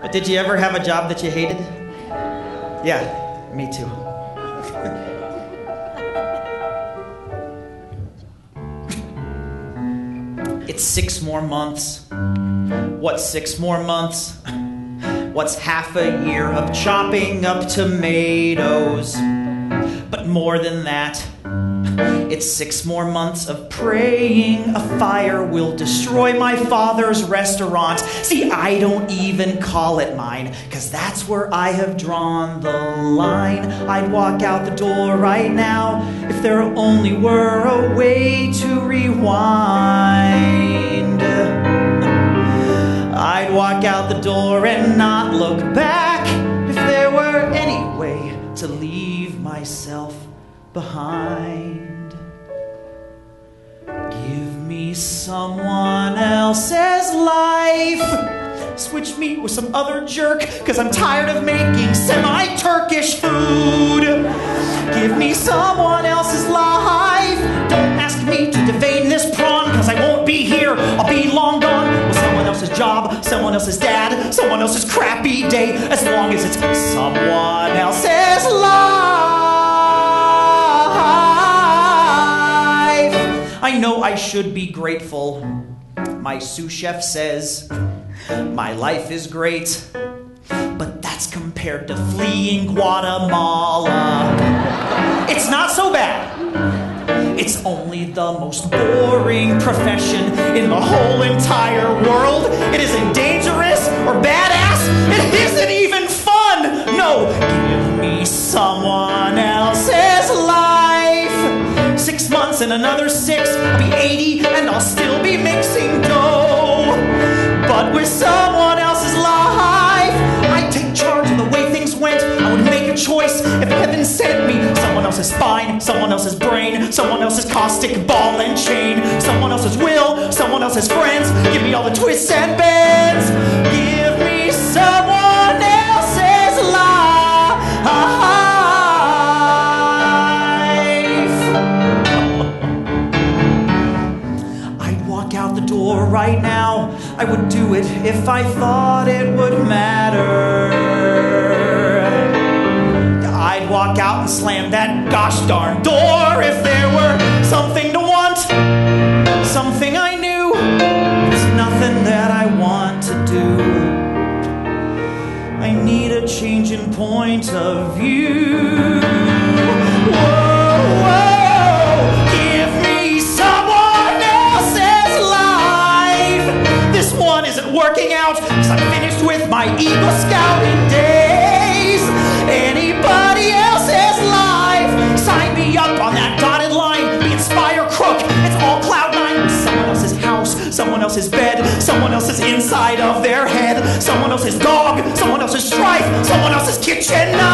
Did you ever have a job that you hated? Yeah, me too. It's 6 more months. What's 6 more months? What's half a year of chopping up tomatoes? But more than that, it's 6 more months of praying a fire will destroy my father's restaurant. See, I don't even call it mine, 'cause that's where I have drawn the line. I'd walk out the door right now if there only were a way to rewind. I'd walk out the door and not look back if there were any way to leave myself behind. Give me someone else's life. Switch me with some other jerk, 'cause I'm tired of making semi-Turkish food. Give me someone else's life. Don't ask me to devein this prawn, 'cause I won't be here, I'll be long gone. With someone else's job, someone else's dad, someone else's crappy day, as long as it's someone else's life. I know I should be grateful. My sous chef says my life is great, but that's compared to fleeing Guatemala. It's not so bad. It's only the most boring profession in the whole entire world. It isn't dangerous or badass. It isn't even fun. No, give me someone else's life. 6 months and another 6, I'll be 80 and I'll still be mixing dough. But with someone else's life, I'd take charge of the way things went. I would make a choice if heaven sent me. Someone else's spine, someone else's brain, someone else's caustic ball and chain, someone else's will, someone else's friends. Give me all the twists and bends. Give me someone else's life. I'd walk out the door right now. I would do it if I thought it would matter. I'd walk out and slam that gosh darn door if there were something to want, something I knew. There's nothing that I want to do. I need a change in point of view. Whoa, whoa, give me someone else's life. This one isn't working out, 'cause I'm finished with my Eagle Scouting days. Anybody else's life, sign me up on that dotted line. The Inspire crook, it's all cloud9. Someone else's house, someone else's bed, someone else's inside of their head, someone else's dog, someone else's strife, someone else's kitchen knife.